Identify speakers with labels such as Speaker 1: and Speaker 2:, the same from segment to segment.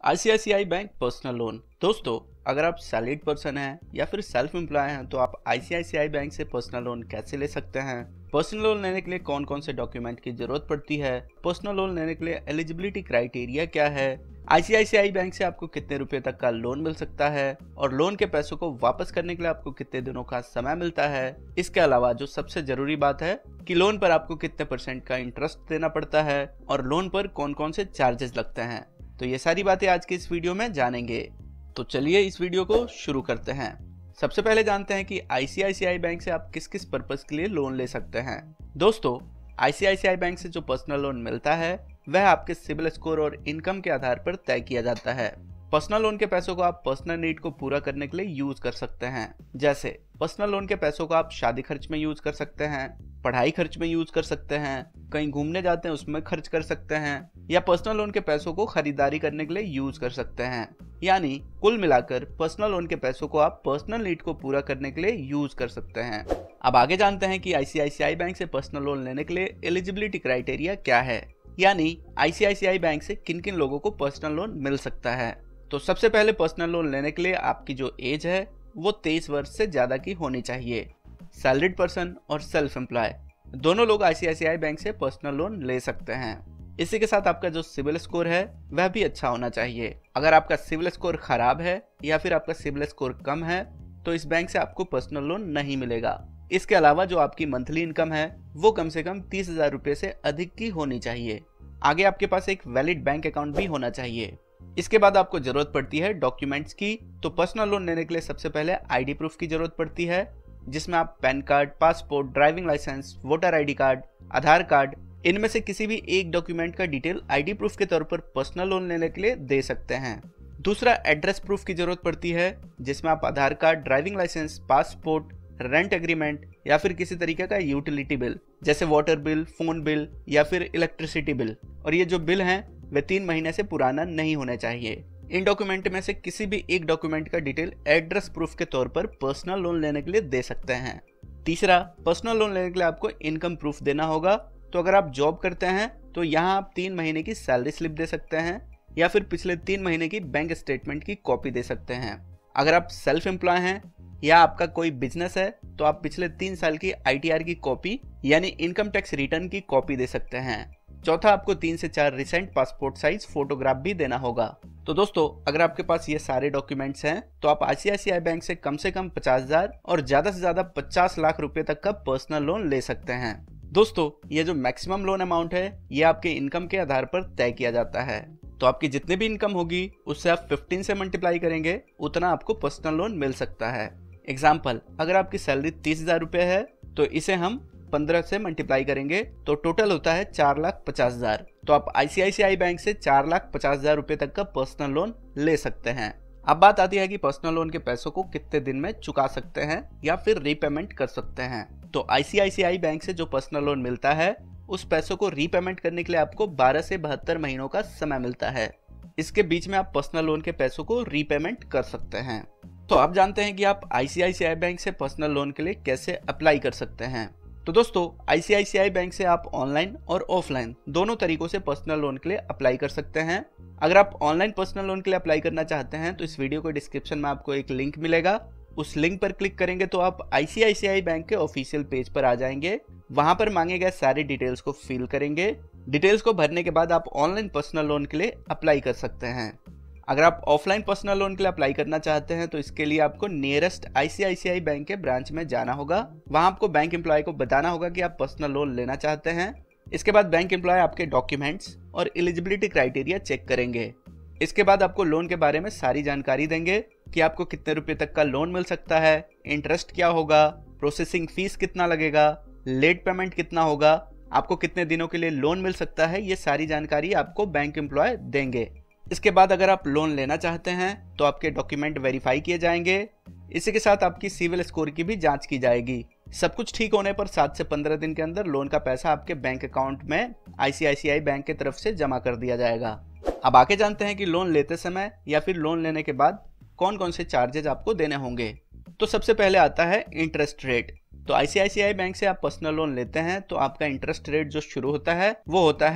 Speaker 1: ICICI bank personal loan. दोस्तों, अगर आप सैलरीड पर्सन हैं या फिर सेल्फ एम्प्लॉय हैं तो आप आईसीआईसीआई बैंक से पर्सनल लोन कैसे ले सकते हैं, पर्सनल लोन लेने के लिए कौन कौन से डॉक्यूमेंट की जरूरत पड़ती है, पर्सनल लोन लेने के लिए एलिजिबिलिटी क्राइटेरिया क्या है, आईसीआईसीआई बैंक से आपको कितने रुपए तक का लोन मिल सकता है और लोन के पैसों को वापस करने के लिए आपको कितने दिनों का समय मिलता है। इसके अलावा जो सबसे जरूरी बात है कि लोन पर आपको कितने % का इंटरेस्ट देना पड़ता है और लोन पर कौन कौन से चार्जेस लगते हैं, तो ये सारी बातें आज के इस वीडियो में जानेंगे। तो चलिए इस वीडियो को शुरू करते हैं। सबसे पहले जानते हैं कि आईसीआईसीआई बैंक से आप किस किस पर्पस के लिए लोन ले सकते हैं। दोस्तों, आईसीआईसीआई बैंक से जो पर्सनल लोन मिलता है वह आपके सिबिल स्कोर और इनकम के आधार पर तय किया जाता है। पर्सनल लोन के पैसों को आप पर्सनल नीड को पूरा करने के लिए यूज कर सकते हैं। जैसे पर्सनल लोन के पैसों को आप शादी खर्च में यूज कर सकते हैं, पढ़ाई खर्च में यूज कर सकते हैं, कहीं घूमने जाते हैं उसमें खर्च कर सकते हैं, या पर्सनल लोन के पैसों को खरीदारी करने के लिए यूज कर सकते हैं। यानी कुल मिलाकर पर्सनल लोन के पैसों को आप पर्सनल नीड को पूरा करने के लिए यूज कर सकते हैं। अब आगे जानते हैं कि आईसीआईसीआई बैंक से पर्सनल लोन लेने के लिए एलिजिबिलिटी क्राइटेरिया क्या है, यानी आईसीआईसीआई बैंक से किन किन लोगों को पर्सनल लोन मिल सकता है। तो सबसे पहले पर्सनल लोन लेने के लिए आपकी जो एज है वो 23 वर्ष से ज्यादा की होनी चाहिए। सैलरीड पर्सन और सेल्फ एम्प्लॉय दोनों लोग आईसीआईसीआई बैंक से पर्सनल लोन ले सकते हैं। इसी के साथ आपका जो सिबिल स्कोर है वह भी अच्छा होना चाहिए। अगर आपका सिबिल स्कोर खराब है या फिर आपका सिबिल स्कोर कम है तो इस बैंक से आपको पर्सनल लोन नहीं मिलेगा। इसके अलावा जो आपकी मंथली इनकम है वो कम से कम 30,000 रुपए से अधिक की होनी चाहिए। आगे आपके पास एक वैलिड बैंक अकाउंट भी होना चाहिए। इसके बाद आपको जरूरत पड़ती है डॉक्यूमेंट्स की। तो पर्सनल लोन लेने के लिए सबसे पहले आईडी प्रूफ की जरूरत पड़ती है, जिसमें आप PAN card, passport, driving licence, voter ID card, Aadhaar card, इनमें से किसी भी एक डॉक्यूमेंट का डिटेल आईडी प्रूफ के तौर पर पर्सनल लोन लेने के लिए दे सकते हैं। दूसरा एड्रेस प्रूफ की जरूरत पड़ती है, जिसमें आप Aadhaar card, driving licence, passport, rent agreement या फिर किसी तरीके का यूटिलिटी बिल जैसे वाटर बिल, फोन बिल या फिर इलेक्ट्रिसिटी बिल, और ये जो बिल हैं वे 3 महीने से पुराना नहीं होना चाहिए। इन डॉक्यूमेंट में से किसी भी एक डॉक्यूमेंट का डिटेल एड्रेस प्रूफ के तौर पर पर्सनल लोन लेने के लिए दे सकते हैं। तीसरा, पर्सनल लोन लेने के लिए आपको इनकम प्रूफ देना होगा। तो अगर आप जॉब करते हैं तो यहाँ आप 3 महीने की सैलरी स्लिप दे सकते हैं या फिर पिछले 3 महीने की बैंक स्टेटमेंट की कॉपी दे सकते हैं। अगर आप सेल्फ एम्प्लॉय हैं या आपका कोई बिजनेस है तो आप पिछले 3 साल की आईटीआर की कॉपी यानी इनकम टैक्स रिटर्न की कॉपी दे सकते हैं। चौथा, आपको 3 से 4 रिसेंट पासपोर्ट साइज फोटोग्राफ भी देना होगा। तो दोस्तों, अगर आपके पास ये सारे डॉक्यूमेंट्स हैं तो आप आईसीआईसीआई बैंक से कम 50,000 और ज्यादा से ज्यादा 50 लाख रुपए तक का पर्सनल लोन ले सकते हैं। दोस्तों, ये जो मैक्सिमम लोन अमाउंट है ये आपके इनकम के आधार पर तय किया जाता है। तो आपकी जितनी भी इनकम होगी उससे आप 15 से मल्टीप्लाई करेंगे उतना आपको पर्सनल लोन मिल सकता है। एग्जाम्पल, अगर आपकी सैलरी 30,000 रुपए है तो इसे हम 15 से मल्टीप्लाई करेंगे तो टोटल होता है 4,50,000। तो आप आईसीआईसीआई बैंक से 4,50,000 रुपए तक का पर्सनल लोन ले सकते हैं। अब बात आती है कि पर्सनल लोन के पैसों को कितने दिन में चुका सकते हैं या फिर रीपेमेंट कर सकते हैं। तो आईसीआईसीआई बैंक से जो पर्सनल लोन मिलता है उस पैसों को रीपेमेंट करने के लिए आपको 12 से 72 महीनों का समय मिलता है। इसके बीच में आप पर्सनल लोन के पैसों को रीपेमेंट कर सकते हैं। तो आप जानते हैं कि आप आईसीआईसीआई बैंक से पर्सनल लोन के लिए कैसे अप्लाई कर सकते हैं। तो दोस्तों, आईसीआईसीआई बैंक से आप ऑनलाइन और ऑफलाइन दोनों तरीकों से पर्सनल लोन के लिए अप्लाई कर सकते हैं। अगर आप ऑनलाइन पर्सनल लोन के लिए अप्लाई करना चाहते हैं तो इस वीडियो के डिस्क्रिप्शन में आपको एक लिंक मिलेगा। उस लिंक पर क्लिक करेंगे तो आप आईसीआईसीआई बैंक के ऑफिशियल पेज पर आ जाएंगे। वहां पर मांगे गए सारे डिटेल्स को फिल करेंगे। डिटेल्स को भरने के बाद आप ऑनलाइन पर्सनल लोन के लिए अप्लाई कर सकते हैं। अगर आप ऑफलाइन पर्सनल लोन के लिए अप्लाई करना चाहते हैं तो इसके लिए आपको नियरेस्ट आईसीआईसीआई बैंक के ब्रांच में जाना होगा। वहां आपको बैंक एम्प्लॉय को बताना होगा कि आप पर्सनल लोन लेना चाहते हैं। इसके बाद बैंक एम्प्लॉय आपके डॉक्यूमेंट्स और एलिजिबिलिटी क्राइटेरिया चेक करेंगे। इसके बाद आपको लोन के बारे में सारी जानकारी देंगे कि आपको कितने रुपए तक का लोन मिल सकता है, इंटरेस्ट क्या होगा, प्रोसेसिंग फीस कितना लगेगा, लेट पेमेंट कितना होगा, आपको कितने दिनों के लिए लोन मिल सकता है, ये सारी जानकारी आपको बैंक एम्प्लॉय देंगे। इसके बाद अगर आप लोन लेना चाहते हैं तो आपके डॉक्यूमेंट वेरीफाई किए जाएंगे। इसी के साथ आपकी सिविल स्कोर की भी जांच की जाएगी। सब कुछ ठीक होने पर 7 से 15 दिन के अंदर लोन का पैसा आपके बैंक अकाउंट में आईसीआईसीआई बैंक की तरफ से जमा कर दिया जाएगा। अब आगे जानते हैं कि लोन लेते समय या फिर लोन लेने के बाद कौन कौन से चार्जेज आपको देने होंगे। तो सबसे पहले आता है इंटरेस्ट रेट। तो आईसीआईसीआई बैंक से आप पर्सनल लोन लेते हैं तो आपका इंटरेस्ट रेट जो शुरू होता है वो होता है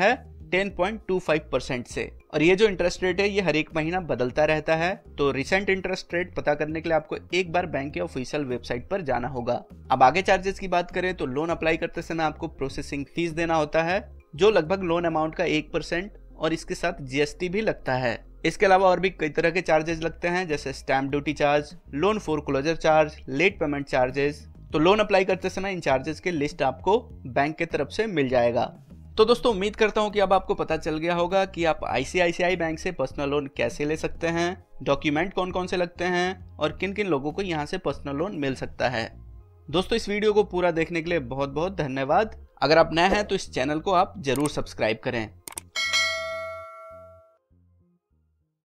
Speaker 1: 10.25% से। और ये जो इंटरेस्ट रेट है ये हर एक महीना बदलता रहता है। तो रिसेंट इंटरेस्ट रेट पता करने के लिए आपको एक बार बैंक के ऑफिशियल वेबसाइट पर जाना होगा। अब आगे चार्जेस की बात करें तो लोन अप्लाई करते समय आपको प्रोसेसिंग फीस देना होता है, जो लगभग लोन अमाउंट का 1% और इसके साथ जीएसटी भी लगता है। इसके अलावा और भी कई तरह के चार्जेस लगते हैं, जैसे stamp duty charge, loan foreclosure charge, late payment charges. तो लोन अप्लाई करते समय इन चार्जेस की लिस्ट आपको बैंक के तरफ से मिल जाएगा। तो दोस्तों उम्मीद करता हूं कि अब आपको पता चल गया होगा कि आप आईसीआईसीआई बैंक से पर्सनल लोन कैसे ले सकते हैं, डॉक्यूमेंट कौन कौन से लगते हैं और किन किन लोगों को यहां से पर्सनल लोन मिल सकता है। दोस्तों इस वीडियो को पूरा देखने के लिए बहुत बहुत धन्यवाद। अगर आप नए हैं तो इस चैनल को आप जरूर सब्सक्राइब करें।